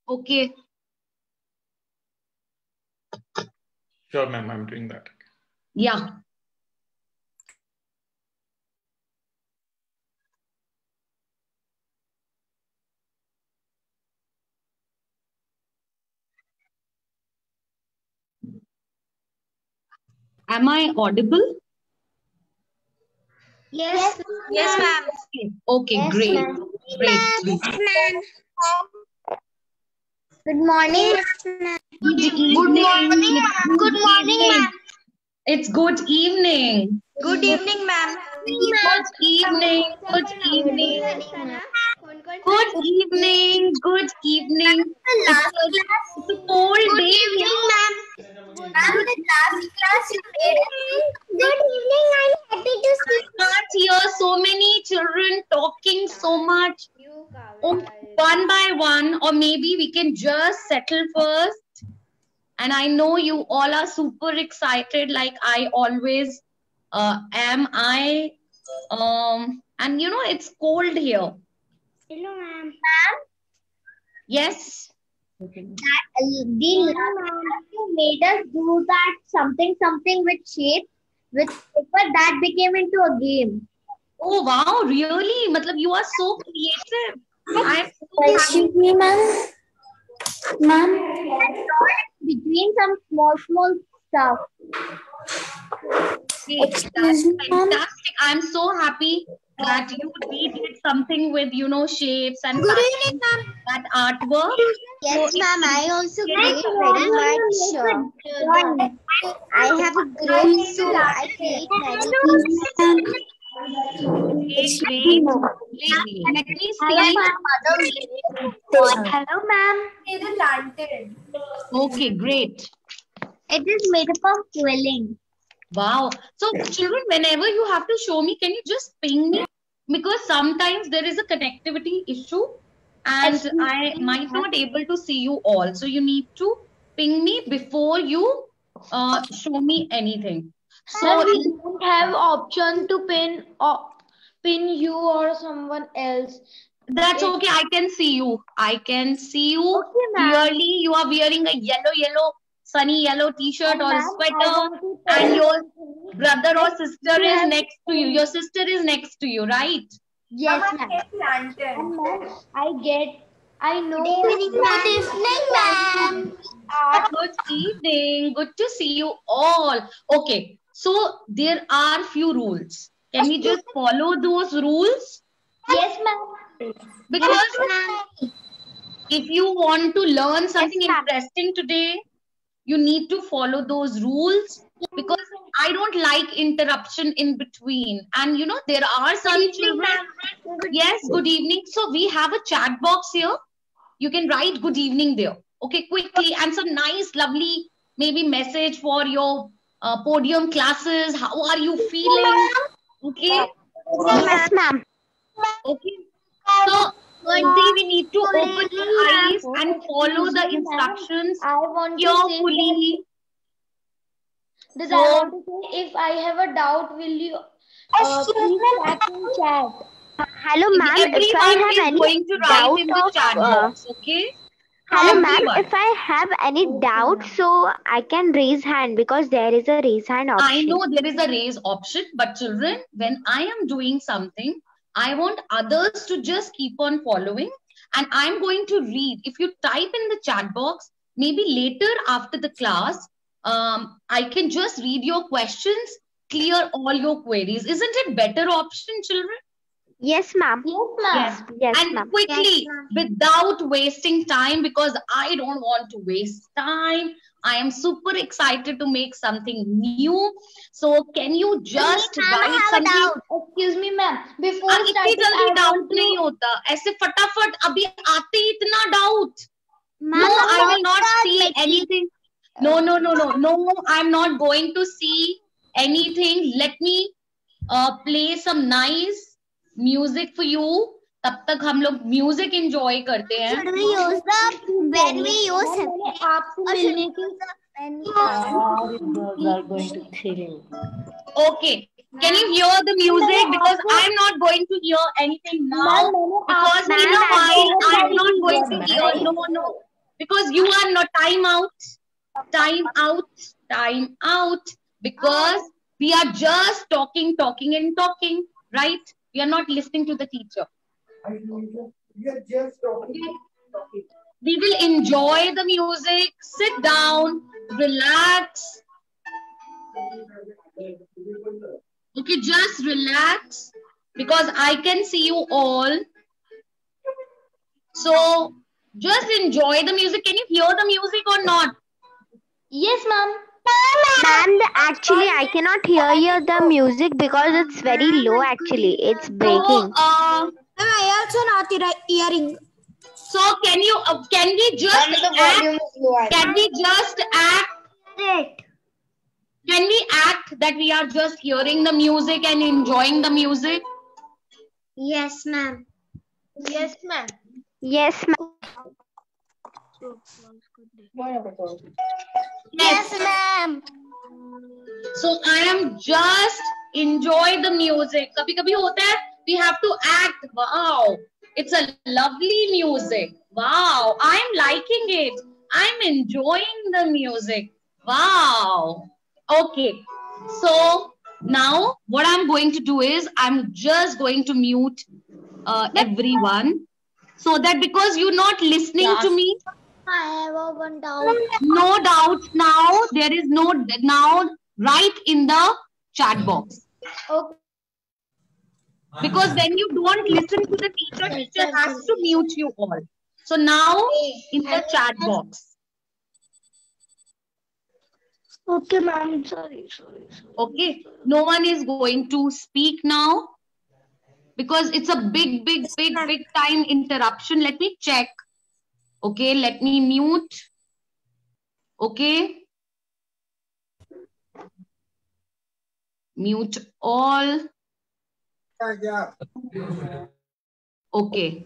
Okay. Sure, ma'am. I'm doing that. Yeah. Am I audible? Yes. Yes, ma'am. Okay, Yes, great. ma'am. Great. Yes, ma'am. Good morning, ma'am. Good evening. Good morning, ma'am. It's good evening. Good evening, ma'am. Good evening. Good evening. Good evening. Good evening. It's a cold Good day evening, here. ma'am. Ma'am, the last class you made. Good evening. I'm happy to see I can't hear so many children talking so much. Oh, one by one, or maybe we can just settle first. And I know you all are super excited, like I always am. And you know it's cold here. Hello, ma'am. Yes. The last class you made us do that something with shape with paper that became into a game. Oh wow, really? Matlab you are so creative. I'm so happy. Excuse me, ma'am. Ma'am. Between some small stuff. Great. That's fantastic. I'm so happy that we did something with shapes and Good evening, ma'am. that artwork. Yes, So ma'am. I also create very much. I have a grid, so I create many things. Okay, great. Let me see. Hello, ma'am. It is lantern. Okay, great. It is made up of quilling. Wow. So, children, whenever you have to show me, can you just ping me? Because sometimes there is a connectivity issue and I might not able to see you all. So, you need to ping me before you show me anything. So, we don't have option to pin you or someone else. that's okay. I can see you. I can see you Okay, clearly. You are wearing a yellow, sunny yellow t-shirt or a sweater, and your brother or sister is next to you. Your sister is next to you, right? Yes, ma'am. I know. Good evening, ma'am. Good evening. Good to see you all. Okay, so there are few rules. Can we just follow those rules? Yes, ma'am. Because if you want to learn something interesting today, you need to follow those rules because I don't like interruption in between. And there are some children. Yes, good evening. So we have a chat box here. You can write good evening there. Okay, quickly. And some nice, lovely, maybe message for your podium classes. How are you feeling? Okay. Yes, ma'am. Okay. So, firstly, we need to open our eyes and follow the instructions carefully. I want to say, if I have a doubt, will you please type in chat? Hello, ma'am. If I Everyone have is any going to write in the chat box, okay? hello, ma'am. Everyone. If I have any doubt, so I can raise hand because there is a raise hand option. I know there is a raise option, but children, when I am doing something, I want others to just keep on following and I'm going to read. If you type in the chat box, maybe later after the class, I can just read your questions, clear all your queries. Isn't it better option, children? Yes, ma'am. Yes. Yes, And ma'am. quickly, without wasting time, because I don't want to waste time. I am super excited to make something new. So can you just write something? Excuse me, ma'am. Before इतनी starting, जल्दी I doubt want नहीं to. होता ऐसे फटाफट अभी आते ही इतना doubt Ma'am, no I'm I will not not see making- anything no I'm not going to see anything let me play some nice music for you तब तक हम लोग म्यूजिक एंजॉय करते हैं Should we use the when we use it? मैंने आपसे मिलने की okay can you hear the music because I'm not going to hear anything now because in a while I'm not going to hear no because you are not time out, because we are just talking, right? We are not listening to the teacher. We are just talking. We will enjoy the music, sit down, relax. Okay, just relax because I can see you all. So just enjoy the music. Can you hear the music or not? Yes, ma'am. Ma'am, actually, I cannot hear the music because it's very low. Actually, it's breaking. So, I also not hearing. so can we just act? Can we just act? Can we act that we are just hearing the music and enjoying the music? Yes, ma'am. Yes, ma'am. Yes, ma'am. Yes, ma'am. So I am just enjoy the music. Kabhi kabhi hota hai, we have to act. Wow, it's a lovely music. Wow, I'm liking it. I'm enjoying the music. Wow. Okay. So now what I'm going to do is I'm just going to mute everyone so that because you're not listening to me. I have one doubt. No doubt now. There is no now. Write in the chat box. Okay. Because when you don't listen to the teacher, teacher has to mute you all. So now in the chat box. Okay, ma'am. Sorry. Okay. No one is going to speak now because it's a big time interruption. Let me check. Okay. Let me mute. Okay. Mute all. Okay.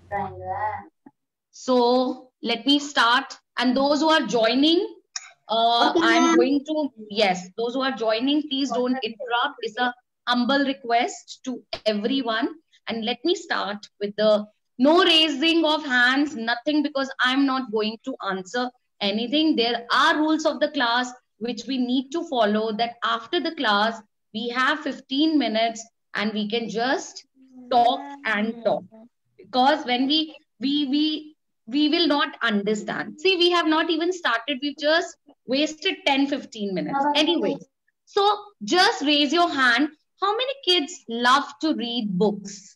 So let me start. And those who are joining, I'm going to, yes, those who are joining, please don't interrupt. It's a humble request to everyone. And let me start with the no raising of hands, nothing, because I'm not going to answer anything. There are rules of the class which we need to follow, that after the class, we have 15 minutes and we can just talk and talk. Because when we will not understand. See, we have not even started. We've just wasted 10-15 minutes. Anyway, so just raise your hand. How many kids love to read books?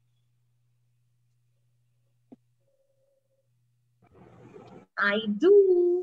I do.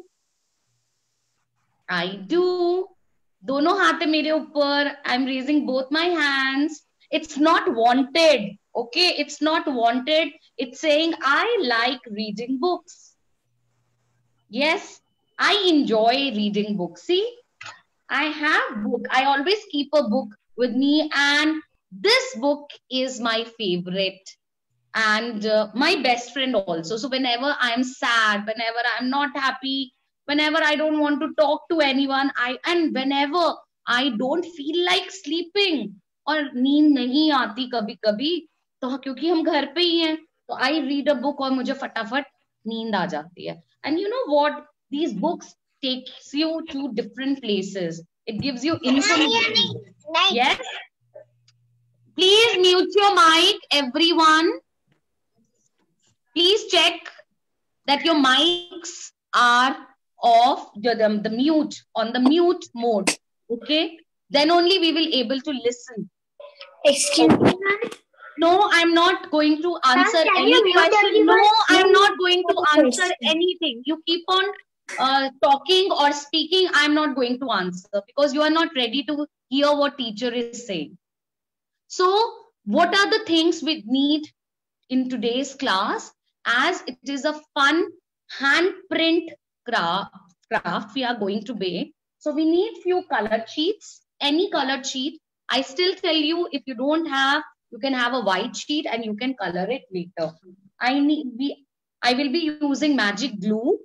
दोनों हाथ है मेरे ऊपर. I'm raising both my hands. It's not wanted. Okay, it's not wanted. It's saying I like reading books. Yes, I enjoy reading books. See, I have book. I always keep a book with me, and this book is my favorite and my best friend also. So whenever I'm sad, whenever I'm not happy, whenever I don't want to talk to anyone, and whenever I don't feel like sleeping, और नींद नहीं आती कभी कभी, तो क्योंकि हम घर पे ही हैं, तो I read a book और मुझे फटाफट नींद आ जाती है. And you know what? These books takes you to different places. It gives you information. Yes. Please mute your mic, everyone. Please check that your mics are off, the mute, on the mute mode. Okay. Then only we will able to listen. Excuse me. No, I'm not going to answer any question. No, I'm not going to answer anything. You keep on talking or speaking. I'm not going to answer because you are not ready to hear what teacher is saying. So what are the things we need in today's class? As it is a fun handprint craft we are going to make. So we need few colored sheets, any colored sheet. I still tell you, if you don't have, you can have a white sheet and you can color it later. I will be using magic glue.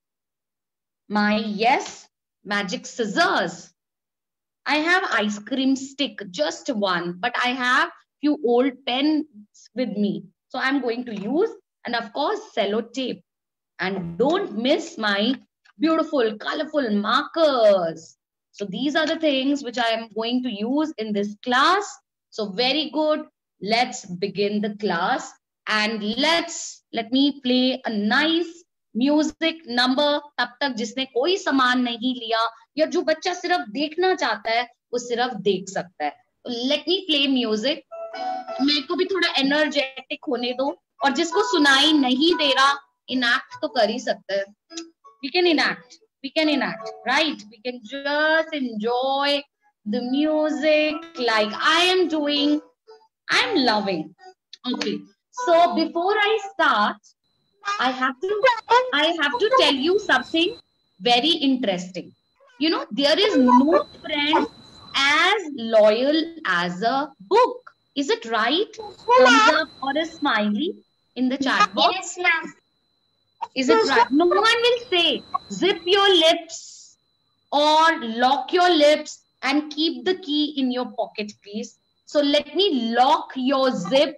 Magic scissors. I have ice cream stick, just one, but I have few old pens with me. So I'm going to use, and of course, sellotape. And don't miss my beautiful, colorful markers. So these are the things which I am going to use in this class. So very good. Let's begin the class and let me play a nice music number. तब तक जिसने कोई सामान नहीं लिया या जो बच्चा सिर्फ देखना चाहता है वो सिर्फ देख सकता है. Let me play music. मेरे को भी थोड़ा एनर्जेटिक होने दो और जिसको सुनाई नहीं दे रहा इनैक्ट तो कर ही सकता है. We can enact, right? We can just enjoy the music like I am doing. I'm loving. Okay. So before I start, I have to tell you something very interesting. You know, there is no friend as loyal as a book. Is it right? Thumbs up or a smiley in the chat box. Yes, ma'am. Is it right? No one will say zip your lips or lock your lips and keep the key in your pocket, please. So let me lock your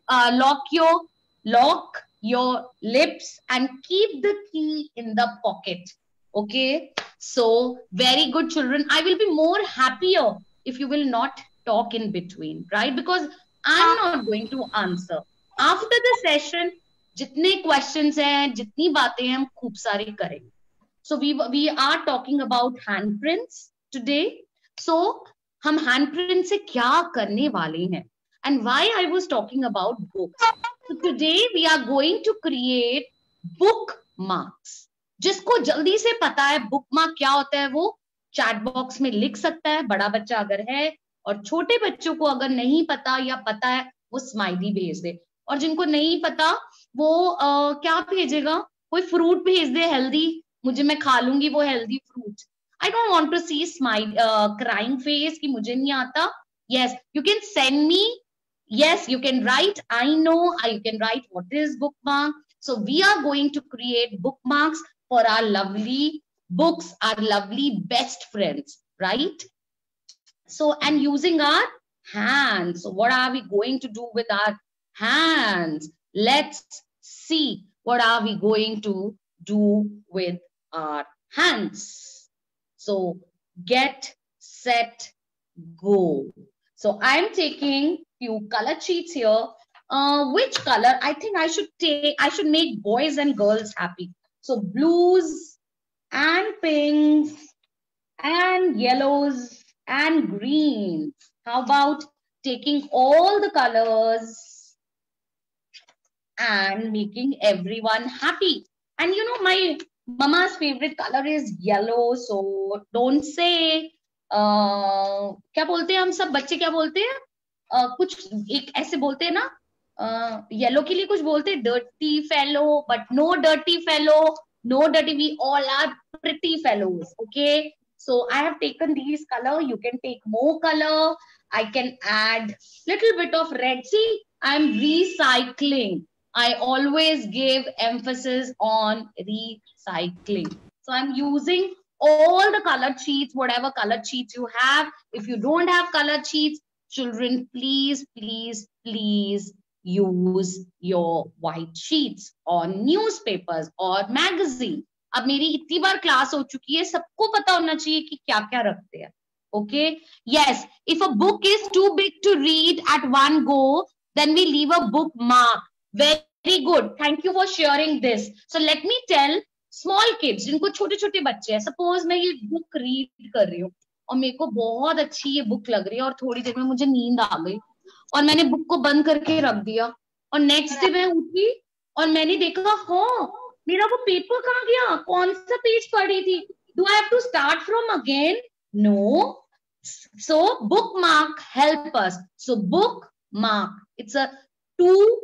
lips and keep the key in the pocket. Okay. So very good, children. I will be more happier if you will not talk in between, right? Because I'm not going to answer. After the session, जितने questions हैं, जितनी बातें हैं, हम खूब सारी करेंगे. So we are talking about handprints today. So हम handprint से क्या करने वाले हैं? And why I was talking about books. So today we are going to create bookmarks. जिसको जल्दी से पता है bookmark क्या होता है वो chat box में लिख सकता है, बड़ा बच्चा अगर है, और छोटे बच्चों को अगर नहीं पता या पता है वो स्माइली भेज दे, और जिनको नहीं पता वो क्या भेजेगा, कोई फ्रूट भेज दे हेल्दी, मुझे मैं खा लूंगी वो healthy fruit. I don't want to see smile crying face कि मुझे नहीं आता. Yes, you can send me. Yes, you can write. I know you can write what is bookmark. So we are going to create bookmarks for our lovely books, our lovely best friends, right? So, and using our hands. So what are we going to do with our hands? Let's see what are we going to do with our hands. So get, set, go. So I'm taking few color sheets here. Which color? I think I should make boys and girls happy. So blues and pinks and yellows and greens. How about taking all the colors and making everyone happy? And you know, my mama's favorite color is yellow. So don't say, क्या बोलते हैं हम सब बच्चे, क्या बोलते हैं, कुछ एक ऐसे बोलते हैं ना, येलो के लिए कुछ बोलते हैं dirty fellow, but no dirty fellow, no dirty, we all are pretty fellows. Okay, so I have taken these color. You can take more color. I can add little bit of red. See, I'm recycling. I always give emphasis on recycling. So I'm using all the colored sheets, whatever colored sheets you have. If you don't have colored sheets, children, please, please, please use your white sheets or newspapers or magazine. अब मेरी इतनी बार class हो चुकी है, सबको पता होना चाहिए कि क्या क्या रखते हैं. Okay? Yes, if a book is too big to read at one go, then we leave a bookmark. Very good. Thank you for sharing this. So let me tell small kids, जिनको छोटे छोटे बच्चे हैं, suppose मैं ये book read कर रही हूँ और मेरे को बहुत अच्छी ये बुक लग रही है और थोड़ी देर में मुझे नींद आ गई और मैंने बुक को बंद करके रख दिया और नेक्स्ट डे मैं उठी और मैंने देखा, हाँ मेरा वो पेपर कहाँ गया, कौन सा पेज पढ़ी थी, do I have to start from again? No. So bookmark help us. So bookmark, it's a two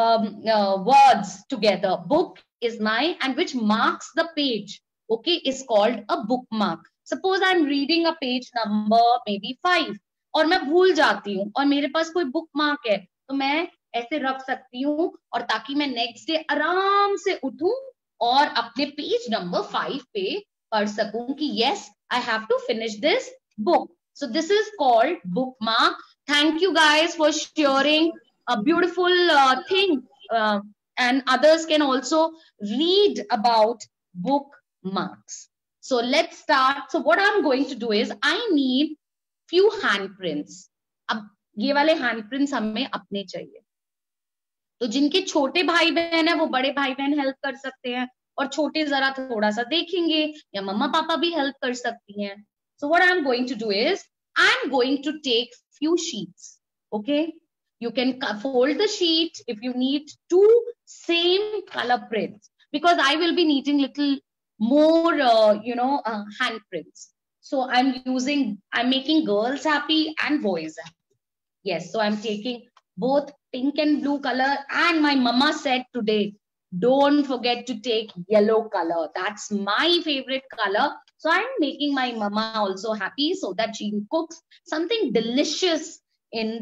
words together. Book is my, and which marks the page, okay, is called a bookmark. Suppose I'm reading a page number maybe 5 और मैं भूल जाती हूँ और मेरे पास कोई bookmark है, तो मैं ऐसे रख सकती हूँ और ताकि मैं नेक्स्ट डे आराम से उठूं और अपने पेज नंबर 5 पे पढ़ सकूं कि yes, I have to finish this book. So this is called bookmark. Thank you guys for sharing a beautiful thing and others can also read about bookmarks. So let's start. So what I'm going to do is I need few handprints. अब ये वाले handprints हमें अपने चाहिए. तो जिनके छोटे भाई बहन है वो बड़े भाई बहन हेल्प कर सकते हैं, और छोटे जरा थोड़ा सा देखेंगे, या मम्मा पापा भी हेल्प कर सकती हैं. So what I'm going to do is I'm going to take few sheets. Okay, you can fold the sheet if you need two same color prints, because I will be needing little more handprints. So I'm making girls happy and boys happy. Yes, so I'm taking both pink and blue color, and my mama said today, don't forget to take yellow color. That's my favorite color. So I'm making my mama also happy so that she cooks something delicious in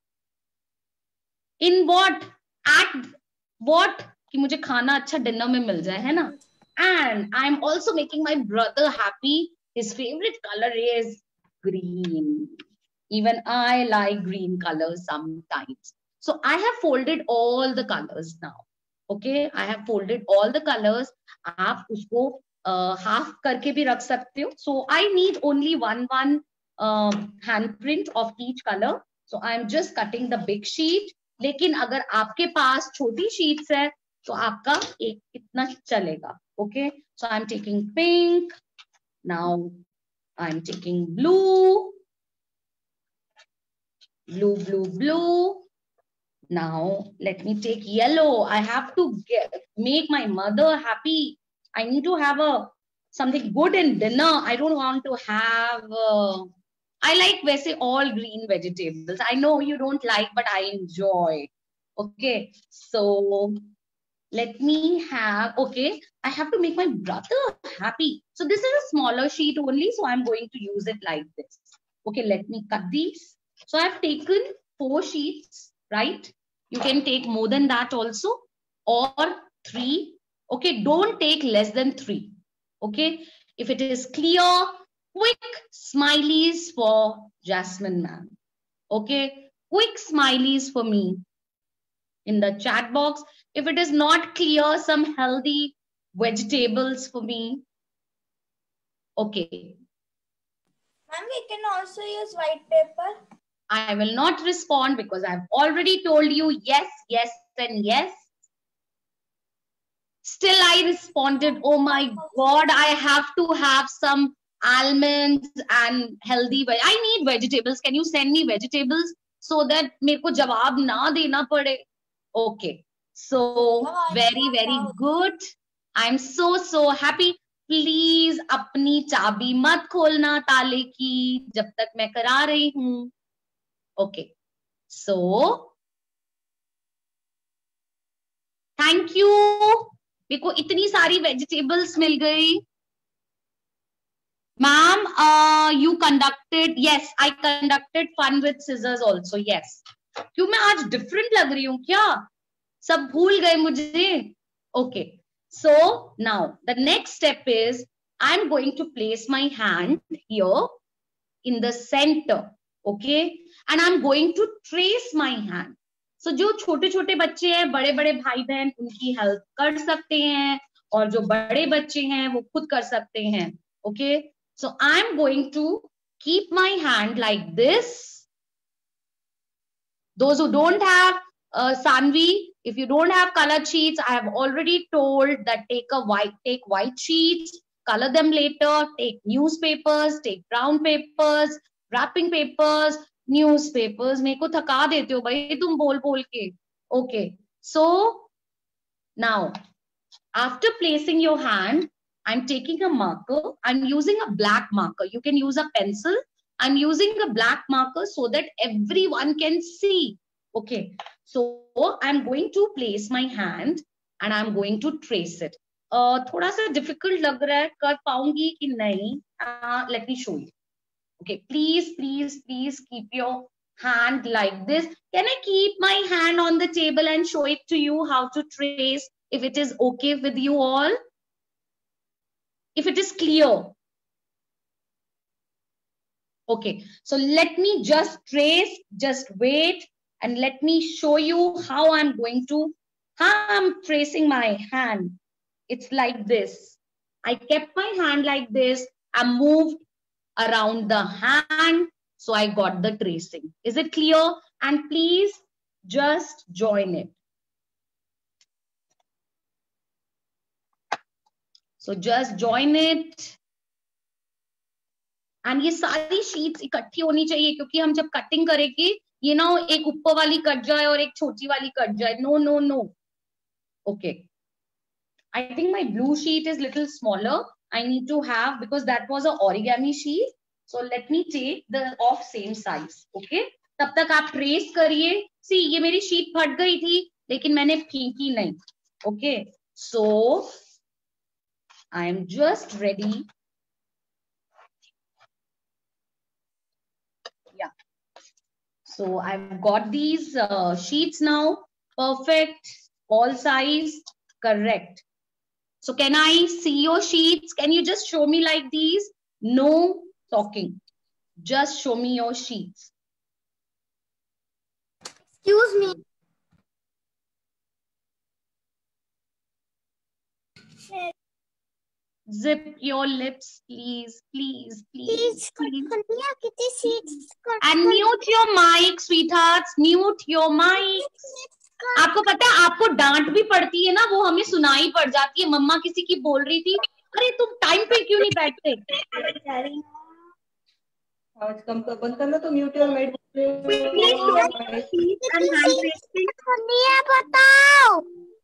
what कि मुझे खाना अच्छा dinner में मिल जाए, है ना. And I'm also making my brother happy. His favorite color is green. Even I like green colors sometimes. So I have folded all the colors now. Okay, I have folded all the colors. आप उसको half करके भी रख सकते हो. So I need only one handprint of each color. So I'm just cutting the big sheet. लेकिन अगर आपके पास छोटी sheets है तो आपका एक इतना चलेगा. Okay, so I'm taking pink. Now I'm taking blue. Blue. Now let me take yellow. I have to make my mother happy. I need to have something good in dinner. I don't want to have I like वैसे all green vegetables. I know you don't like, but I enjoy. Okay, so let me have, okay, I have to make my brother happy. So this is a smaller sheet only, so I'm going to use it like this. Okay, let me cut these. So I've taken 4 sheets, right? You can take more than that also, or 3. Okay, don't take less than 3. Okay, if it is clear, quick smileys for Jasmine ma'am. Okay, quick smileys for me in the chat box. If it is not clear, some healthy vegetables for me. Okay. Ma'am, we can also use white paper. I will not respond because I've already told you yes, yes, and yes. Still, I responded, oh my God, I have to have some almonds and healthy. I need vegetables. Can you send me vegetables so that मेरे को जवाब ना देना पड़े? Okay. So, very, very good. I'm so happy. Please, अपनी चाबी मत खोलना ताले की जब तक मैं करा रही हूँ. Okay. So, thank you. मेरे को इतनी सारी vegetables मिल गई. Ma'am, you conducted, yes, I conducted fun with scissors also, yes. क्यों मैं आज different लग रही हूँ क्या? सब भूल गए मुझे. Okay. So now the next step is I'm going to place my hand here in the center. Okay. And I'm going to trace my hand. So जो छोटे छोटे बच्चे हैं, बड़े बड़े भाई बहन उनकी हेल्प कर सकते हैं, और जो बड़े बच्चे हैं वो खुद कर सकते हैं. Okay. So I'm going to keep my hand like this. Those who don't have Sanvi, if you don't have colored sheets, I have already told that take white sheets, color them later, take newspapers, take brown papers, wrapping papers, newspapers. मेरे को थका देते हो भाई तुम बोल के. Okay. So now after placing your hand, I'm taking a marker. I'm using a black marker. You can use a pencil. I'm using a black marker so that everyone can see. Okay. So I'm going to place my hand and I'm going to trace it. थोड़ा सा difficult लग रहा है, कर पाऊंगी कि नहीं? Let me show you. Okay. Please keep your hand like this. Can I keep my hand on the table and show it to you how to trace, if it is okay with you all? If it is clear. Okay, so let me just trace, just wait, and let me show you how I'm going to I'm tracing my hand. It's like this. I kept my hand like this. I moved around the hand. So I got the tracing. Is it clear? And please just join it. So just join it. And ये सारी sheets इकट्ठी होनी चाहिए क्योंकि हम जब cutting करेंगे ये ना एक ऊपर वाली कट जाए और एक छोटी वाली कट जाए. No, no, no. Okay. I think my blue sheet is little smaller. I need to have, because that was an origami sheet. So let me take the of same size. Okay. तब तक आप trace करिए. See, ये मेरी sheet फट गई थी लेकिन मैंने फेंकी नहीं. Okay. So I am just ready. Yeah. So I've got these sheets now. Perfect. All size. Correct. So can I see your sheets? Can you just show me like these? No talking. Just show me your sheets. Excuse me. Zip your lips, please, please, please, please. Sheets. And mute your mic, sweethearts. Mute your mic. आपको पता है आपको डांट भी पड़ती है ना, वो हमें सुनाई पड़ जाती है. मम्मा किसी की बोल रही थी, अरे तुम टाइम पे क्यों नहीं बैठते? आज कम तो बंद करना तो म्यूट और माइक. बताओ.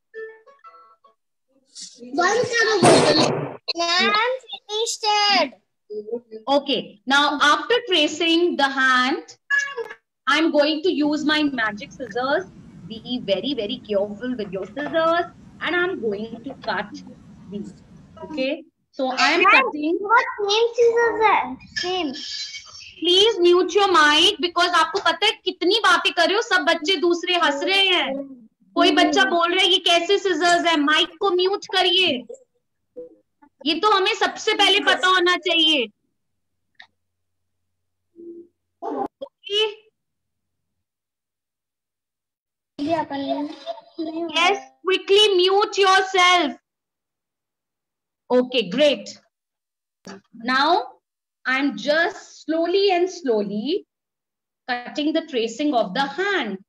बंद करो. I'm finished it. Okay, now after tracing the hand, I'm going to use my magic scissors. Be very, very careful with your scissors, and I'm going to cut these. Okay, so I am cutting. What same scissors है? Same. Please mute your mic because आपको पता है कितनी बातें कर रहे हो, सब बच्चे दूसरे हंस रहे हैं. कोई बच्चा बोल रहा है ये कैसे scissors है, माइक को म्यूट करिए. ये तो हमें सबसे पहले पता होना चाहिए. Okay. Yes, quickly mute yourself. Okay, great. Now I'm just slowly and slowly cutting the tracing of the hand.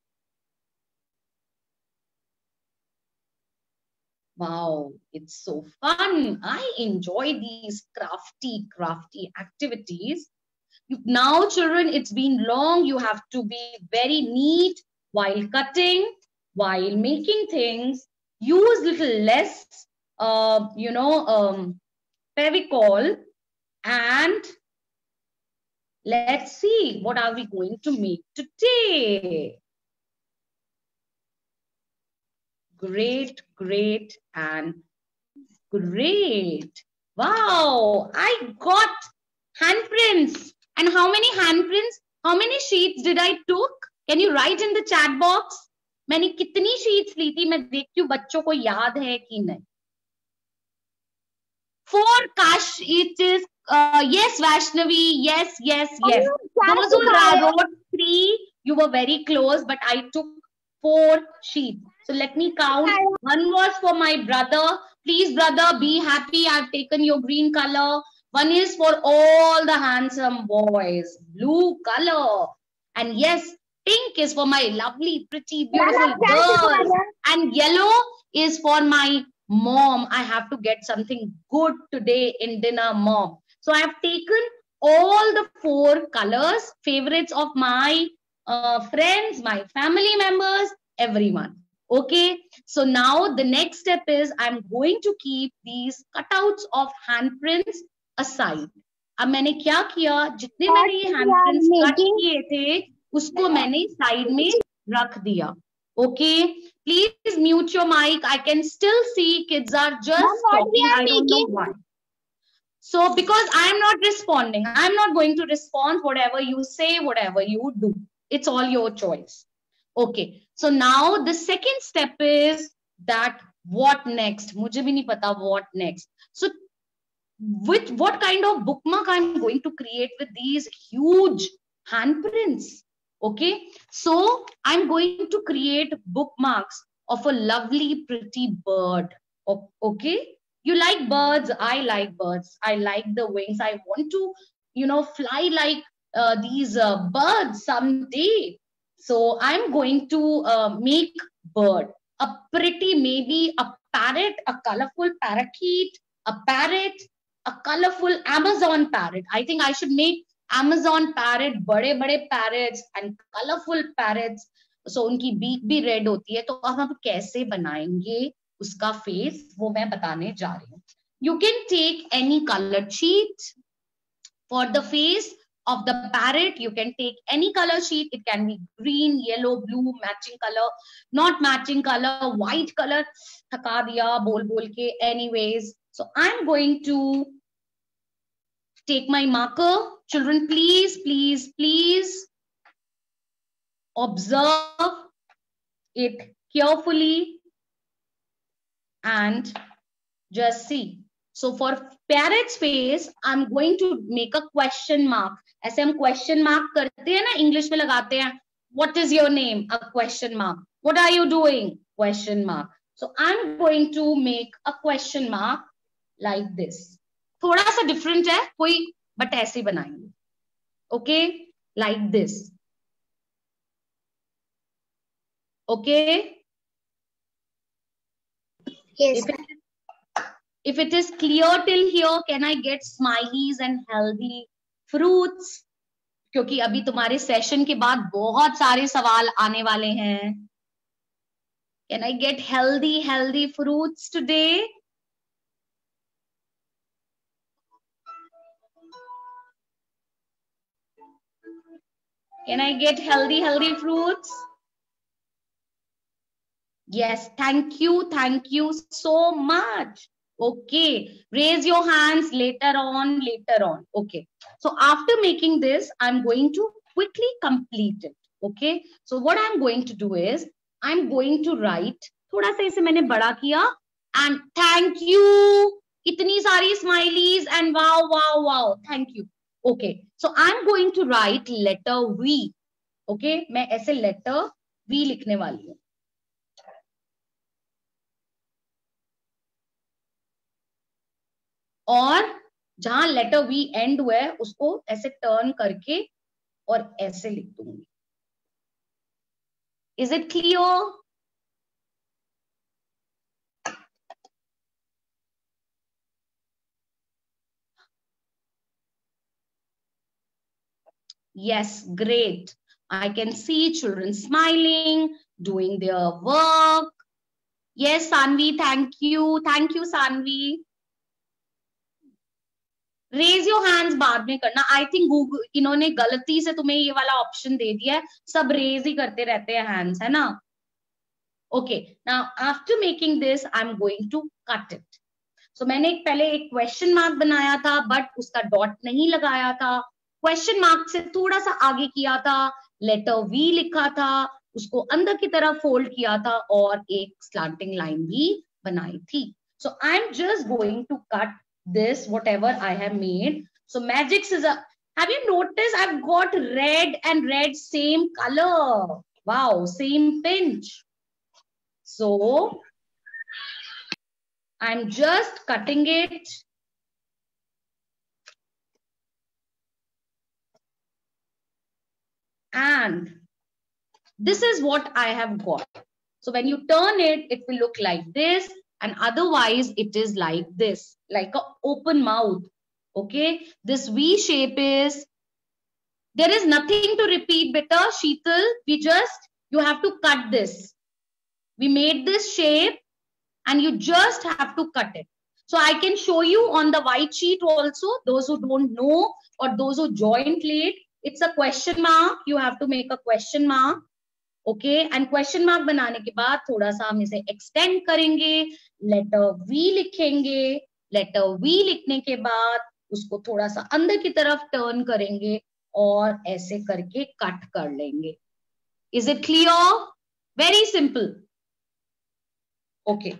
Wow, it's so fun. I enjoy these crafty activities. Now, children, it's been long. You have to be very neat while cutting, while making things. Use little less, Fevicol. And let's see, what are we going to make today? Great, great, and great. Wow, I got handprints. And how many handprints? How many sheets did I took? Can you write in the chat box? मैंने कितनी sheets ली थी? मैं देखती हूँ बच्चों को याद है कि नहीं. 4 Kash, it is, yes, Vaishnavi, yes. Those who wrote 3, you were very close, but I took 4 sheets. So let me count. One was for my brother. Please, brother, be happy. I've taken your green color. One is for all the handsome boys. Blue color. And yes, pink is for my lovely, pretty, beautiful girls. And yellow is for my mom. I have to get something good today in dinner, mom. So I have taken all the 4 colors, favorites of my friends, my family members, everyone. Okay, so now the next step is I'm going to keep these cutouts of handprints aside. अब मैंने क्या किया, जितने मैंने ये handprints cut किए थे उसको मैंने side में रख दिया. Okay, please mute your mic. I can still see kids are just talking. I don't know why. So because I am not responding, I am not going to respond whatever you say, whatever you do. It's all your choice. Okay, so now the second step is that what next? मुझे भी नहीं पता what next. So with what kind of bookmark I'm going to create with these huge handprints? Okay, so I'm going to create bookmarks of a lovely, pretty bird. Okay? You like birds. I like birds. I like the wings. I want to, fly like these birds someday. So I'm going to make bird. A pretty, maybe a parrot, a colorful parakeet, a parrot, a colorful Amazon parrot. I think I should make Amazon parrot, बड़े parrots and colorful parrots. So उनकी beak भी red होती है. तो अब हम कैसे बनाएंगे उसका face, वो मैं बताने जा रही हूँ. You can take any colored sheet for the face of the parrot. You can take any color sheet. It can be green, yellow, blue, matching color, not matching color, white color. थका दिया बोल के. Anyways, so I'm going to take my marker. Children, please observe it carefully and just see. So for parrot's face, I'm going to make a question mark. ऐसे हम question mark करते हैं ना, English में लगाते हैं. What is your name? A question mark. What are you doing? Question mark. So I'm going to make a question mark like this. थोड़ा सा different है कोई, but ऐसे बनाएंगे. Okay, like this. Okay. Yes. If it is clear till here, can I get smileys and healthy fruits? क्योंकि अभी तुम्हारे session के बाद बहुत सारे सवाल आने वाले हैं. Can I get healthy fruits today? Can I get healthy fruits? Yes, thank you so much. Okay, raise your hands later on. Okay, so after making this, I'm going to quickly complete it. Okay, so what I'm going to do is, I'm going to write, थोड़ा सा इसे मैंने बड़ा किया, and thank you, इतनी सारी smileys and wow, thank you. Okay, so I'm going to write letter V. Okay, मैं ऐसे letter V लिखने वाली हूँ. और जहां लेटर वी एंड हुआ है उसको ऐसे टर्न करके और ऐसे लिख दूंगी. Is it clear? Yes, great. I can see children smiling, doing their work. Yes, Sanvi, thank you. Thank you, Sanvi. Raise your hands बाद में करना. आई थिंक गूगल इन्होंने गलती से तुम्हें ये वाला ऑप्शन दे दिया है, सब रेज ही करते रहते हैं हैंड्स, है ना. Okay, now after making this I am going to cut it. So मैंने पहले एक क्वेश्चन मार्क बनाया था, बट उसका डॉट नहीं लगाया था. क्वेश्चन मार्क से थोड़ा सा आगे किया था, लेटर वी लिखा था, उसको अंदर की तरफ फोल्ड किया था और एक स्लैंटिंग लाइन भी बनाई थी. So I am just going to cut this whatever I have made. So magic scissor, have you noticed I've got red and red same color? Wow, same pinch. So I'm just cutting it. And this is what I have got. So when you turn it, it will look like this. And otherwise it is like this, like an open mouth. Okay, this V shape is, there is nothing to repeat, beta Sheetal. You have to cut this. We made this shape and you just have to cut it. So I can show you on the white sheet also, those who don't know or those who joined late. It's a question mark. You have to make a question mark. Okay, and question mark बनाने के बाद थोड़ा सा हम इसे extend करेंगे, letter V लिखेंगे. Letter V लिखने के बाद उसको थोड़ा सा अंदर की तरफ टर्न करेंगे और ऐसे करके कट कर लेंगे. Is it clear? Very simple. Okay,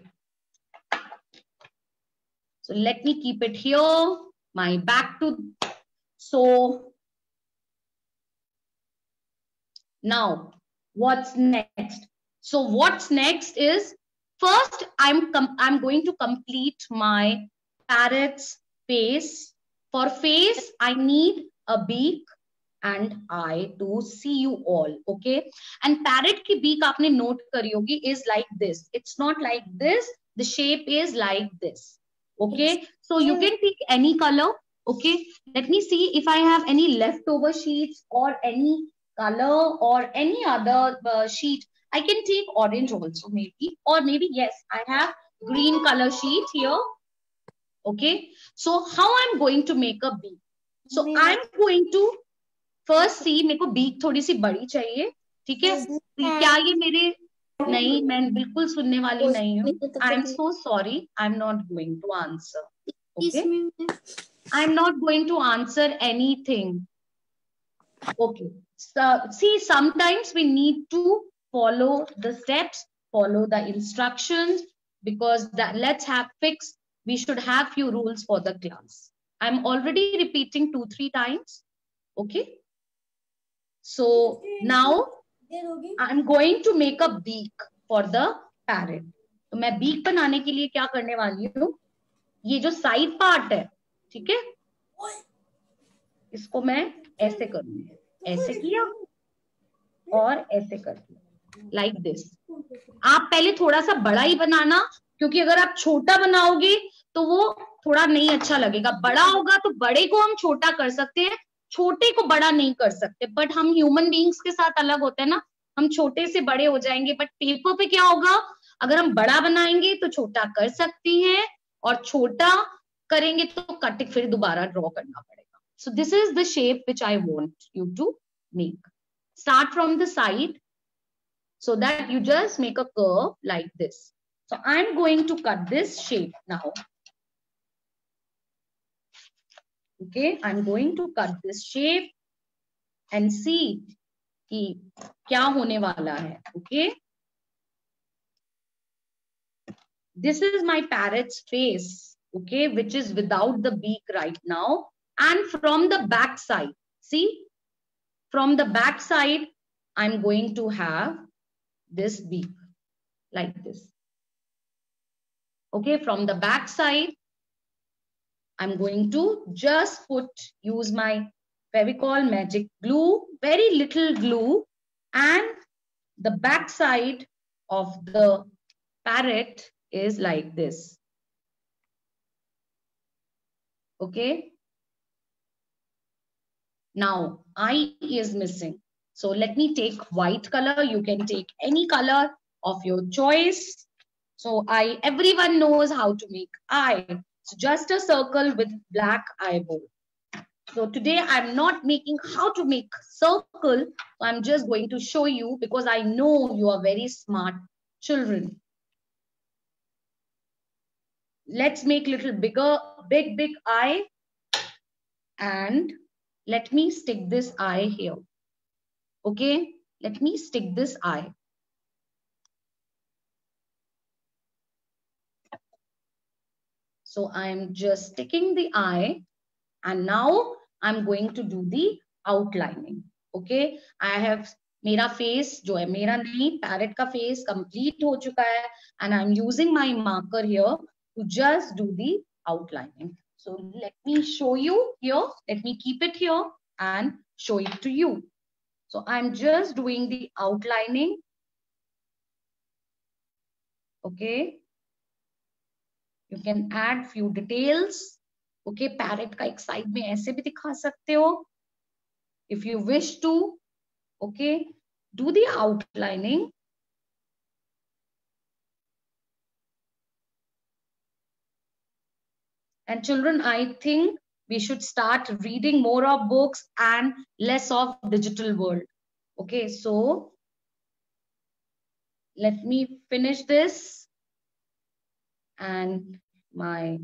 so let me keep it here. My back to. So now what's next? So what's next is, first I'm going to complete my parrot's face. For face, I need a beak and eye to see you all. Okay. And parrot की beak आपने note करी होगी is like this. It's not like this. The shape is like this. Okay. So you can pick any color. Okay. Let me see if I have any leftover sheets or any color or any other sheet. I can take orange also maybe, or maybe yes, I have green color sheet here. Okay. So how I'm going to make a beak? So I'm going to first see, मेरे को beak थोड़ी सी बड़ी चाहिए, ठीक है? क्या ये मेरे, नहीं, मैं बिल्कुल सुनने वाली नहीं हूँ. I'm so sorry. I'm not going to answer. Okay. I'm not going to answer anything. Okay. So see, sometimes we need to follow the steps, follow the instructions, because that let's have fixed. We should have few rules for the class. I'm already repeating 2-3 times. Okay. So now I'm going to make a beak for the parrot. तो मैं beak बनाने के लिए क्या करने वाली हूँ? ये जो side part है, ठीक है? इसको मैं ऐसे करूंगी, ऐसे किया और ऐसे कर दिया, like this. आप पहले थोड़ा सा बड़ा ही बनाना, क्योंकि अगर आप छोटा बनाओगे तो वो थोड़ा नहीं अच्छा लगेगा. बड़ा होगा तो बड़े को हम छोटा कर सकते हैं, छोटे को बड़ा नहीं कर सकते. बट हम ह्यूमन बीइंग्स के साथ अलग होते हैं ना, हम छोटे से बड़े हो जाएंगे. बट पेपर पे क्या होगा, अगर हम बड़ा बनाएंगे तो छोटा कर सकती हैं, और छोटा करेंगे तो कट फिर दोबारा ड्रॉ करना पड़ेगा. So this is the shape which I want you to make. Start from the side so that you just make a curve like this. So I'm going to cut this shape now. Okay, I'm going to cut this shape and see कि क्या होने वाला है. Okay, this is my parrot's face, okay, which is without the beak right now. And from the back side, see, from the back side I'm going to have this beak like this. Okay, from the back side I'm going to just use my Fevicol magic glue, very little glue, and the back side of the parrot is like this. Okay, now eye is missing. So let me take white color. You can take any color of your choice. So everyone knows how to make eye. So just a circle with black eyeball. So today I'm not making how to make circle. I'm just going to show you because I know you are very smart children. Let's make little bigger, big eye. And let me stick this eye here. Okay, let me stick this eye. So I'm just sticking the eye, and now I'm going to do the outlining. Okay, I have मेरा face जो है, मेरा नहीं, parrot का face complete हो चुका है, and I'm using my marker here to just do the outlining. So let me show you here. Let me keep it here and show it to you. So I'm just doing the outlining. Okay. You can add few details. Okay, parrot का एक side में ऐसे भी दिखा सकते हो, if you wish to. Okay, do the outlining. And children, I think we should start reading more of books and less of digital world. Okay, so let me finish this. And my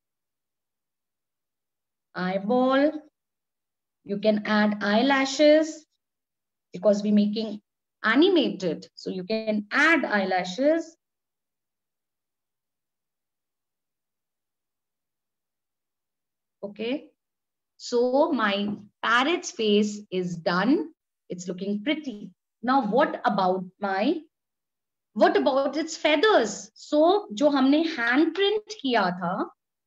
eyeball, you can add eyelashes because we're making animated. So you can add eyelashes. Okay, so my parrot's face is done. It's looking pretty. Now, what about my What about its feathers? So जो हमने hand print किया था,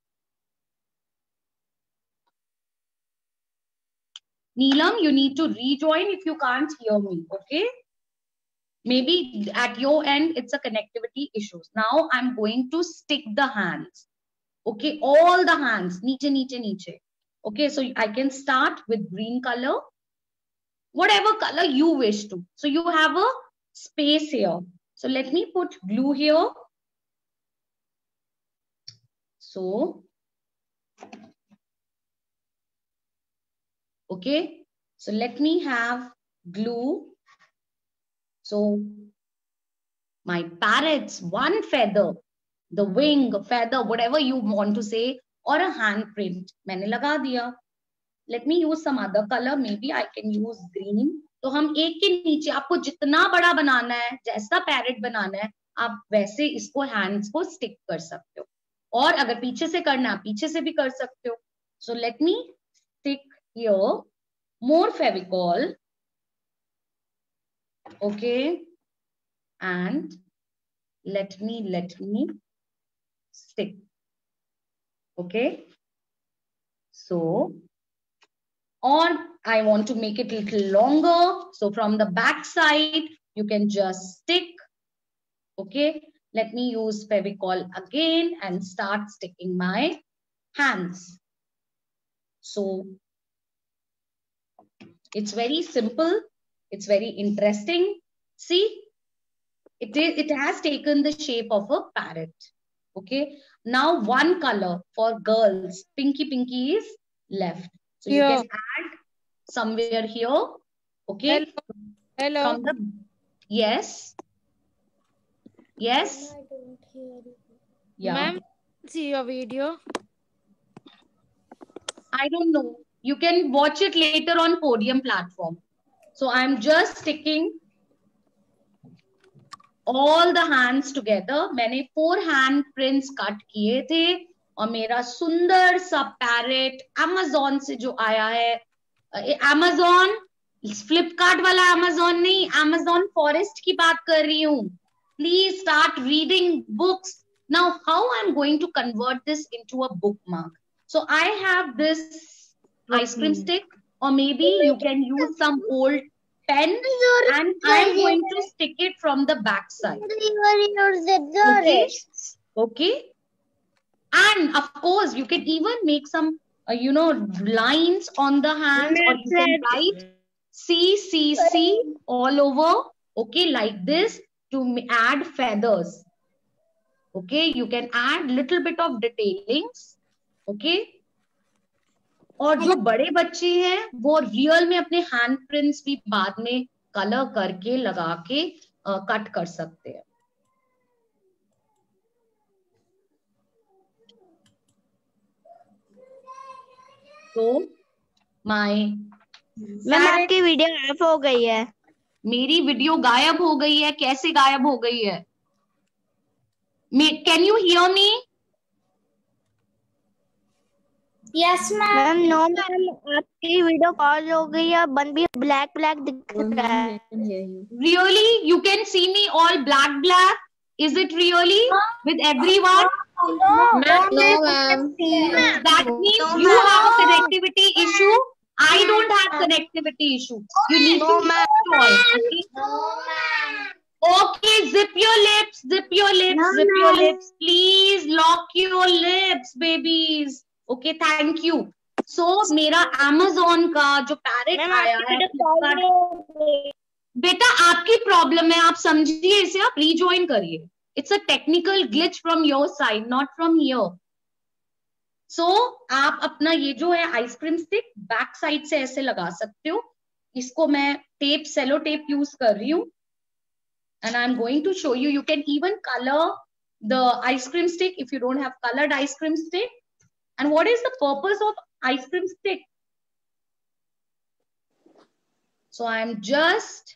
Neelam, you need to rejoin if you can't hear me, okay? Maybe at your end, it's a connectivity issue. Now I'm going to stick the hands. Okay, all the hands, niche, niche, niche. Okay, so I can start with green color, whatever color you wish to. So you have a space here. So let me put glue here. So, okay, so let me have glue. So my parrot's one feather, the wing, feather, whatever you want to say, or a handprint, मैंने लगा दिया. Let me use some other color. Maybe I can use green. तो हम एक के नीचे, आपको जितना बड़ा बनाना है, जैसा पैरेट बनाना है, आप वैसे इसको हैंड्स को स्टिक कर सकते हो. और अगर पीछे से करना है, पीछे से भी कर सकते हो. So let me stick here more Fevicol. Okay. And let me stick. Okay. So, or I want to make it a little longer. So from the back side, you can just stick. Okay. Let me use Fevicol again and start sticking my hands. So it's very simple. It's very interesting. See, it has taken the shape of a parrot. Okay. Now one color for girls, pinky is left. So you can add somewhere here. Okay. Hello. From the, yes. Yes. I don't hear you. Yeah. Ma'am, see your video. I don't know. You can watch it later on Podium platform. So I'm just sticking all the hands together. मैंने 4 hand prints cut किए थे और मेरा सुंदर सा parrot Amazon से जो आया है, Amazon, Flipkart वाला Amazon नहीं, Amazon Forest की बात कर रही हूँ. Please start reading books. Now, how I'm going to convert this into a bookmark? So I have this ice cream stick, or maybe you can use some old pen, and I'm going to stick it from the back side. Okay. Okay. And of course, you can even make some, lines on the hands, or you can write CCC all over. Okay, like this to add feathers. Okay, you can add little bit of detailings. Okay. और जो बड़े बच्चे हैं वो real में अपने hand prints भी बाद में कलर करके लगा के कट कर सकते हैं. तो मैम आपकी वीडियो गायब हो गई है. मेरी वीडियो गायब हो गई है? कैसे गायब हो गई है? Can you hear me? Yes, ma'am. Ma'am no ma'am आपकी वीडियो पॉज हो गई है, बंद भी ब्लैक दिख रहा है. Really? You can see me all black? Is it really with everyone? No, ma'am. That means you have a connectivity issue. I don't have connectivity issue. You need to install. Okay, zip your lips. Zip your lips. Please lock your lips, babies. Okay, thank you. So, मेरा Amazon का जो parrot आया है, बेटा आपकी problem है, आप समझिए इसे, आप रीजॉइन करिए. It's a technical glitch from your side, not from here. So आप अपना ये जो है आइसक्रीम स्टिक बैक साइड से ऐसे लगा सकते हो. इसको मैं टेप, सेलो टेप यूज कर रही हूँ. And I am going to show you. You can even colour the ice cream stick if you don't have coloured ice cream stick. And what is the purpose of ice cream stick? So I am just